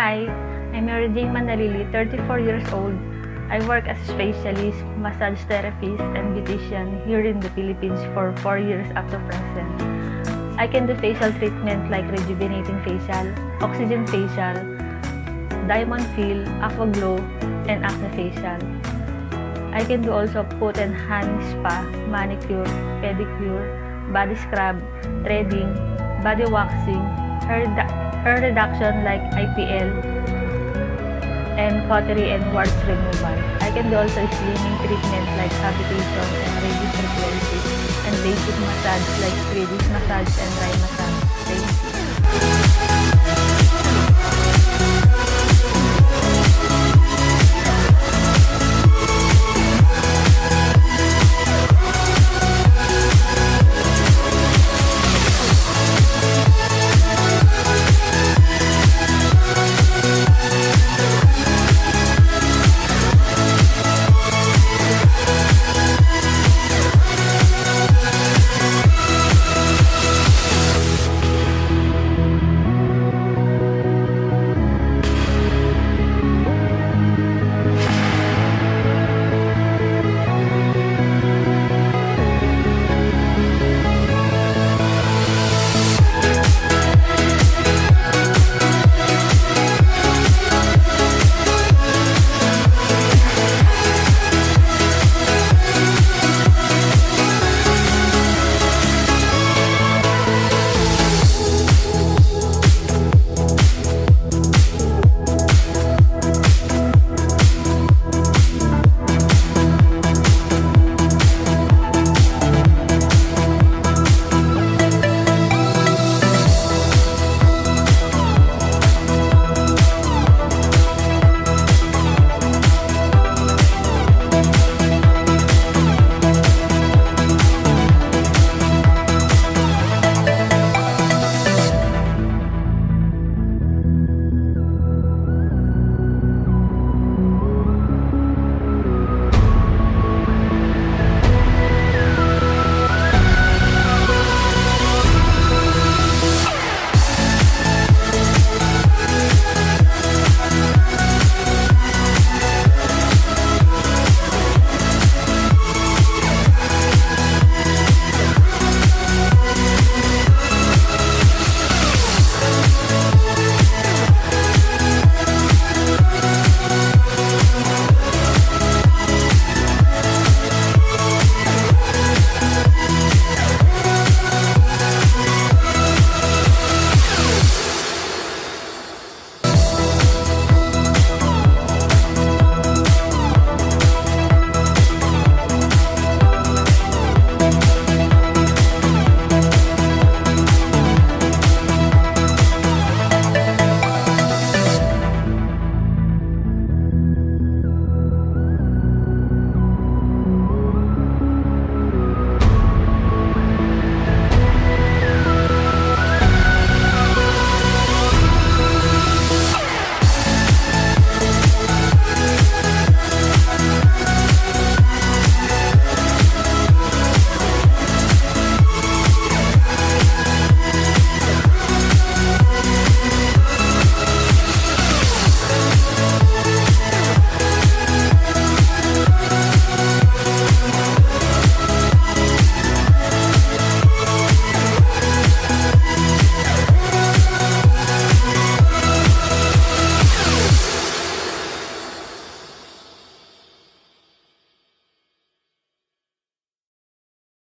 Hi, I'm Mary Jane Manalili, 34 years old. I work as a specialist, massage therapist, and beautician here in the Philippines for 4 years up to present. I can do facial treatment like rejuvenating facial, oxygen facial, diamond fill, aqua glow, and acne facial. I can do also foot and hand spa, manicure, pedicure, body scrub, threading, body waxing, hair reduction like IPL, and cautery and warts removal. I can do also slimming treatment like cavitation and radius frequency, and basic massage like Swedish massage and dry massage. Thank you.